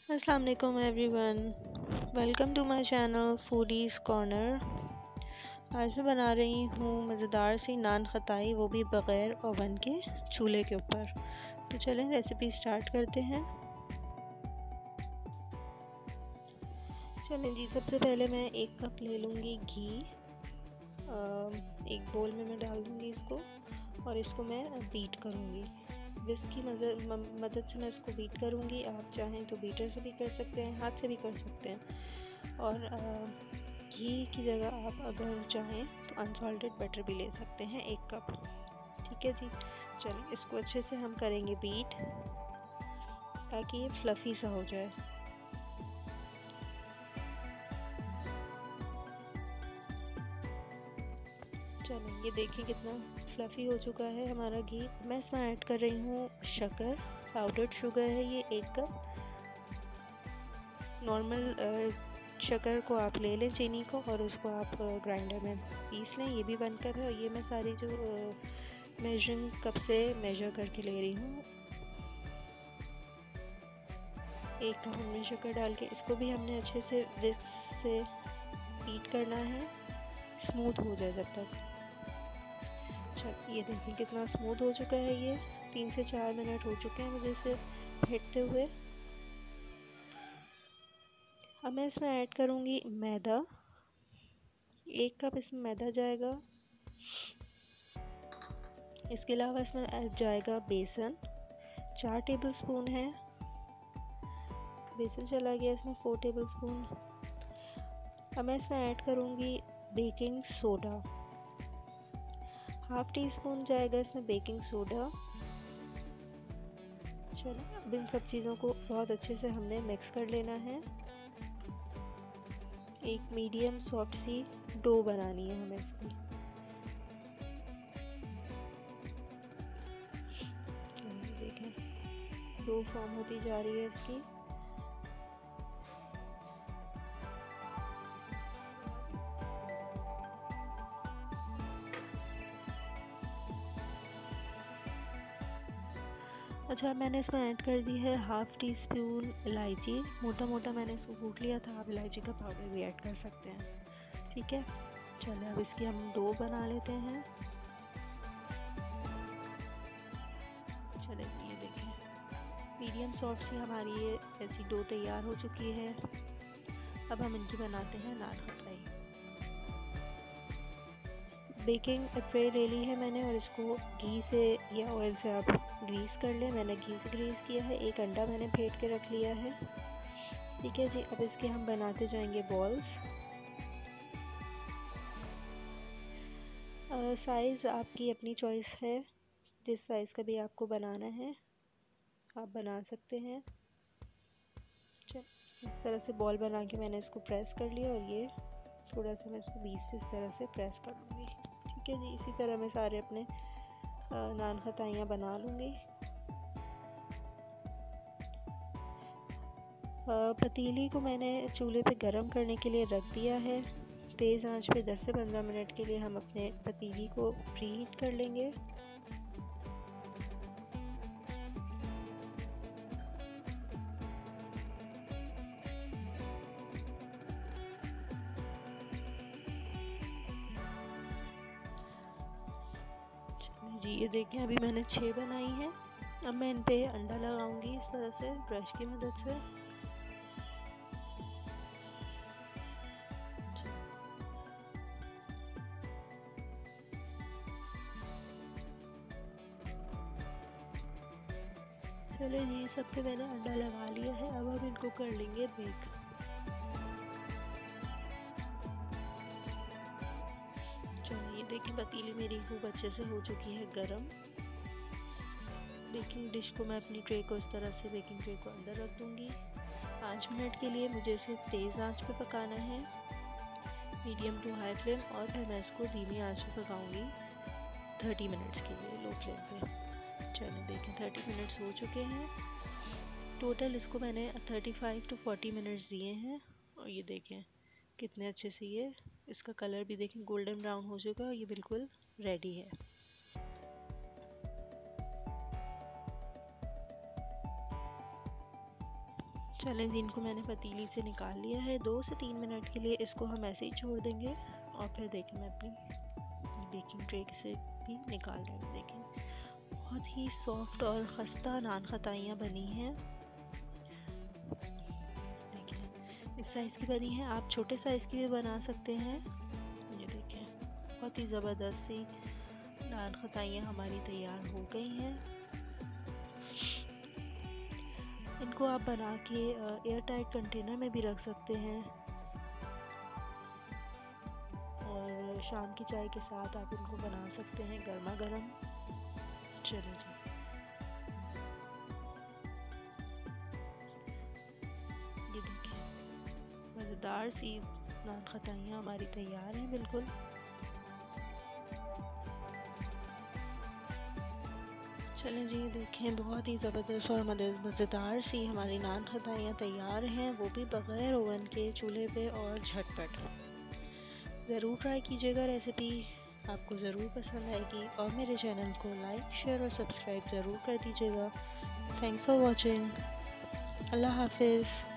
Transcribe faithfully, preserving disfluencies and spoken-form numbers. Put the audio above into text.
अस्सलाम वालेकुम everyone, welcome to my channel Foodies Corner. आज मैं बना रही हूँ मज़ेदार सी नान खताई, वो भी बग़ैर ओवन के चूल्हे के ऊपर। तो चलें रेसिपी स्टार्ट करते हैं। चलें जी, सबसे पहले मैं एक कप ले लूँगी घी। एक बोल में मैं डाल दूँगी इसको और इसको मैं बीट करूँगी। विस्क की मदद से मैं इसको बीट करूँगी। आप चाहें तो बीटर से भी कर सकते हैं, हाथ से भी कर सकते हैं। और घी की जगह आप अगर चाहें तो अनसॉल्टेड बटर भी ले सकते हैं, एक कप। ठीक है जी, चलिए इसको अच्छे से हम करेंगे बीट ताकि ये फ्लफ़ी सा हो जाए। चलिए ये देखिए कितना फ्लफ़ी हो चुका है हमारा घी। मैं इसमें ऐड कर रही हूँ शक्कर, पाउडर्ड शुगर है ये एक कप। नॉर्मल शक्कर को आप ले लें, चीनी को, और उसको आप ग्राइंडर में पीस लें। ये भी बनकर है। और ये मैं सारी जो मेजरिंग कप से मेजर करके ले रही हूँ। एक कप हमने शक्कर डाल के इसको भी हमने अच्छे से विस्क से बीट करना है, स्मूथ हो जाए जब तक। चल ये देखिए कितना स्मूथ हो चुका है। ये तीन से चार मिनट हो चुके हैं मुझे इसे फेंटते हुए। अब मैं इसमें ऐड करूँगी मैदा। एक कप इसमें मैदा जाएगा। इसके अलावा इसमें ऐड जाएगा बेसन, चार टेबलस्पून है। बेसन चला गया इसमें, फोर टेबलस्पून। अब मैं इसमें ऐड करूँगी baking soda. Half teaspoon जाएगा इसमें बेकिंग सोडा। चलो अब इन सब चीज़ों को बहुत अच्छे से हमने मिक्स कर लेना है। एक मीडियम सॉफ्ट सी डो बनानी है हमें इसकी। देखें डो फॉर्म होती जा रही है इसकी। अच्छा, मैंने इसमें ऐड कर दी है हाफ़ टी स्पून इलायची। मोटा मोटा मैंने इसको कूट लिया था। आप इलायची का पाउडर भी ऐड कर सकते हैं। ठीक है, चलिए अब इसकी हम डो बना लेते हैं। चलिए ये देखें मीडियम सॉफ्ट सी हमारी ये ऐसी डो तैयार हो चुकी है। अब हम इनकी बनाते हैं नान खताई। बेकिंग ट्रे ले ली है मैंने और इसको घी से या ऑयल से आप ग्रीस कर लें। मैंने घी से ग्रीस किया है। एक अंडा मैंने फेंट के रख लिया है। ठीक है जी, अब इसके हम बनाते जाएंगे बॉल्स। साइज़ आपकी अपनी चॉइस है, जिस साइज़ का भी आपको बनाना है आप बना सकते हैं। चल इस तरह से बॉल बना के मैंने इसको प्रेस कर लिया और ये थोड़ा सा मैं इसको बीच से इस तरह से प्रेस कर लूँगी। ठीक है जी, इसी तरह मैं सारे अपने नान खताइयाँ बना लूँगी। पतीली को मैंने चूल्हे पे गरम करने के लिए रख दिया है। तेज़ आंच पे दस से पंद्रह मिनट के लिए हम अपने पतीली को प्रीहीट कर लेंगे। जी ये देखिए अभी मैंने छः बनाई है। अब मैं इन पे अंडा लगाऊंगी इस तरह से ब्रश की मदद से। चलिए जी, सब पे मैंने अंडा लगा लिया है। अब हम इनको कर लेंगे बेक। चलिए देखिए पतीली मेरी खूब अच्छे से हो चुकी है गरम। बेकिंग डिश को मैं अपनी ट्रे को इस तरह से बेकिंग ट्रे को अंदर रख दूंगी। पाँच मिनट के लिए मुझे इसे तेज़ आंच पे पकाना है, मीडियम टू हाई फ्लेम। और फिर मैं इसको धीमी आंच पे पकाऊंगी थर्टी मिनट्स के लिए, लो फ्लेम पे। चलिए देखिए थर्टी मिनट्स हो चुके हैं। टोटल इसको मैंने thirty five to forty minutes दिए हैं। और ये देखें कितने अच्छे से ये इसका कलर भी देखें गोल्डन ब्राउन हो चुका है और ये बिल्कुल रेडी है। चलें जी, इनको मैंने पतीली से निकाल लिया है। दो से तीन मिनट के लिए इसको हम ऐसे ही छोड़ देंगे और फिर देखें मैं अपनी बेकिंग ट्रे से भी निकाल रही हूँ। देखें बहुत ही सॉफ्ट और खस्ता नान खताइयाँ बनी हैं। देखें इस साइज़ की बनी है, आप छोटे साइज़ की भी बना सकते हैं। ये देखें बहुत ही ज़बरदस्त सी नान खताइयाँ हमारी तैयार हो गई हैं। इनको आप बना के एयर टाइट कंटेनर में भी रख सकते हैं और शाम की चाय के साथ आप इनको बना सकते हैं गर्मा गर्म। चलो जी, ये देखिए मज़ेदार सी नान खताइयाँ हमारी तैयार हैं बिल्कुल। चलें जी, देखें बहुत ही ज़बरदस्त और मज़ेदार सी हमारी नान खताइयाँ तैयार हैं, वो भी बग़ैर ओवन के, चूल्हे पे और झटपट। ज़रूर ट्राई कीजिएगा रेसिपी, आपको ज़रूर पसंद आएगी और मेरे चैनल को लाइक शेयर और सब्सक्राइब ज़रूर कर दीजिएगा। Thanks for watching. अल्लाह हाफिज़।